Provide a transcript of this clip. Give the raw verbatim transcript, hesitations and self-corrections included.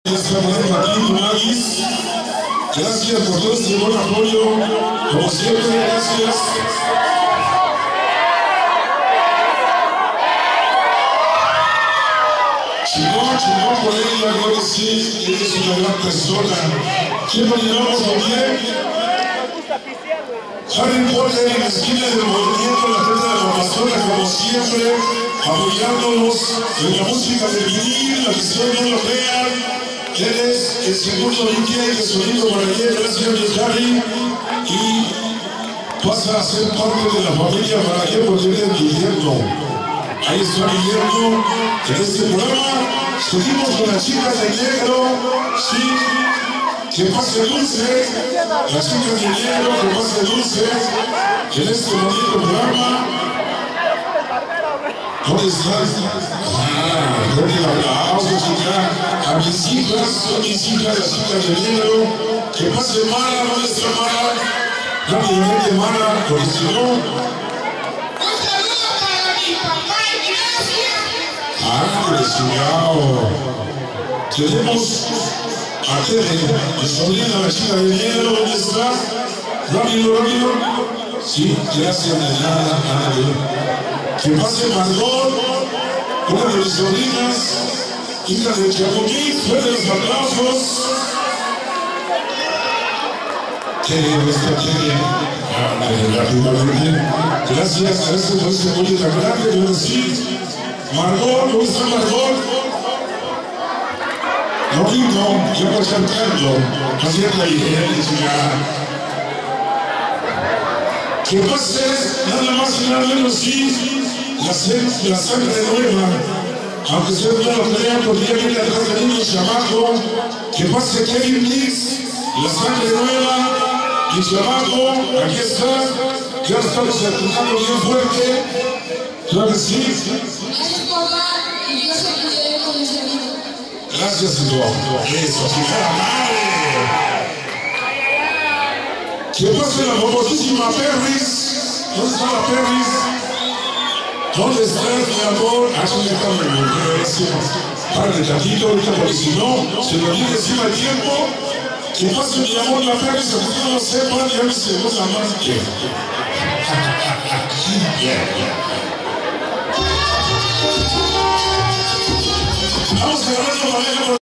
Nuestra madre Martín Maguis, gracias por todo este buen apoyo, como siempre, gracias. Chingón, chingón por ella, creo que sí, eres una gran persona. ¿Quién lo llevamos también? Harry Potter en la esquina del movimiento, la gente de la pastora, como siempre, apoyándonos en la música de vinil, la visión no lo crean. Él es el segundo D J de Sonido Baraguer, gracias a Harry, y pasa a ser parte de la familia Baraguer porque él es Guillermo. Ahí está Guillermo en este programa. Seguimos con las chicas de negro, sí. Que pase dulce, las chicas de negro, que pase dulce en este bonito programa. ¿Dónde están? Ah, creo que la aplauso, chica. A mis hijas, son mis hijas, las chicas de negro. Que pase Mara, ¿dónde está Mara? Rápidamente Mara, porque si no. Un saludo para mi papá y gracias. Ah, que chingado. Tenemos a Tere, mi sobrina, la chica de negro, ¿dónde está? Rápido, rápido. Sí, gracias de nada, nada. Que pase Margot, una de mis sobrinas, hija de Chacoquín, fuerte los aplausos. Tere, esta Tere. Rápidamente. Gracias, gracias por este apoyo tan grande, quiero decir. Margot, ¿dónde está Margot? No, no, yo voy cantando, haciendo la idea de llegar. Que pase nada más y nada menos, sí, la, la sangre nueva, aunque ustedes no lo crean, porque ya viene atrás de niños chamaco. Que pase Kevin Nix, la sangre nueva, mi chamaco, aquí está, ya estamos empujando bien fuerte, claro que sí. Gracias, papá, y yo se cuidaré con mis amigos. Gracias, hijo. Eso, fijada madre. Que pase la famosísima Perris. ¿Dónde está la Perris? ¿Dónde está mi amor? Ah, ¿dónde está mi amor? Gracias. Párale tantito ahorita, porque si no, se nos viene encima el tiempo. Que pase mi amor la Perris, aunque no lo sepan, ya me se goza más que. Vamos a agarrar la manera.